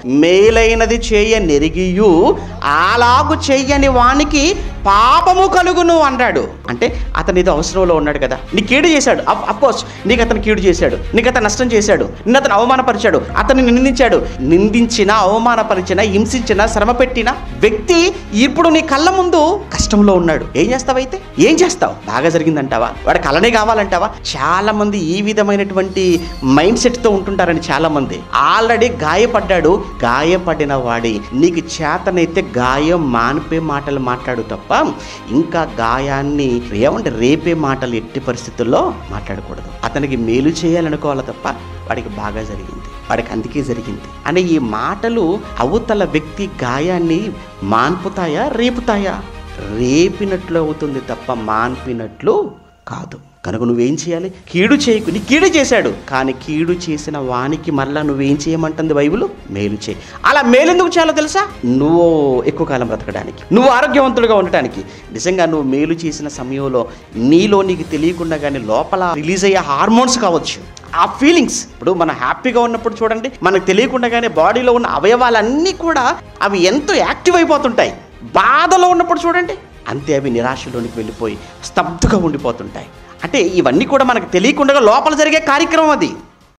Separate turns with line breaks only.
మేలైనది చేయ నెరిగియు అలాగు చెయ్యని వానికి పాపము కలుగును అన్నాడు. అంటే అతను ఏదో అవసరంలో ఉన్నాడు కదా, నీకు కీడు చేశాడు, అఫ్కోర్స్ నీకు అతను కీడు చేశాడు, నీకు అతను నష్టం చేశాడు, నిన్ను అతను అవమానపరిచాడు, అతన్ని నిందించాడు. నిందించిన, అవమానపరిచిన, హింసించిన, శ్రమ పెట్టిన వ్యక్తి ఇప్పుడు నీ కళ్ళ ముందు కష్టంలో ఉన్నాడు. ఏం చేస్తావైతే? ఏం చేస్తావు? బాగా జరిగిందంటావా? వాడికి అలానే కావాలంటావా? చాలా మంది ఈ విధమైనటువంటి మైండ్ సెట్ తో ఉంటుంటారని చాలా మంది. ఆల్రెడీ గాయపడ్డాడు, గాయపడిన వాడి నీకు చేతనైతే గాయం మానిపే మాటలు మాట్లాడు తప్ప ఇంకా గాయాన్ని రేపే మాటలు ఎట్టి పరిస్థితుల్లో మాట్లాడకూడదు. అతనికి మేలు చేయాలనుకోవాలి తప్ప వాడికి బాగా జరిగింది, వాడికి అందుకే జరిగింది అనే ఈ మాటలు అవతల వ్యక్తి గాయాన్ని మాన్పుతాయా, రేపుతాయా? రేపినట్లు అవుతుంది తప్ప మాన్పినట్లు కాదు. కనుక నువ్వేం చేయాలి? కీడు చేయకు. నీ కీడు చేశాడు, కానీ కీడు చేసిన వానికి మళ్ళా నువ్వేం చేయమంటుంది బైబిల్? మేలు చేయి. అలా మేలెందుకు చేయాలో తెలుసా? నువ్వు ఎక్కువ కాలం బ్రతకడానికి, నువ్వు ఆరోగ్యవంతుడిగా ఉండటానికి. నిజంగా నువ్వు మేలు చేసిన సమయంలో నీలో నీకు తెలియకుండా కానీ లోపల రిలీజ్ అయ్యే హార్మోన్స్ కావచ్చు, ఆ ఫీలింగ్స్. ఇప్పుడు మనం హ్యాపీగా ఉన్నప్పుడు చూడండి, మనకు తెలియకుండానే బాడీలో ఉన్న అవయవాలన్నీ కూడా అవి ఎంతో యాక్టివ్ అయిపోతుంటాయి. బాధలో ఉన్నప్పుడు చూడండి, అంతే అవి నిరాశలోనికి వెళ్ళిపోయి స్తబ్దుగా ఉండిపోతుంటాయి. అంటే ఇవన్నీ కూడా మనకు తెలియకుండా లోపల జరిగే కార్యక్రమం అది.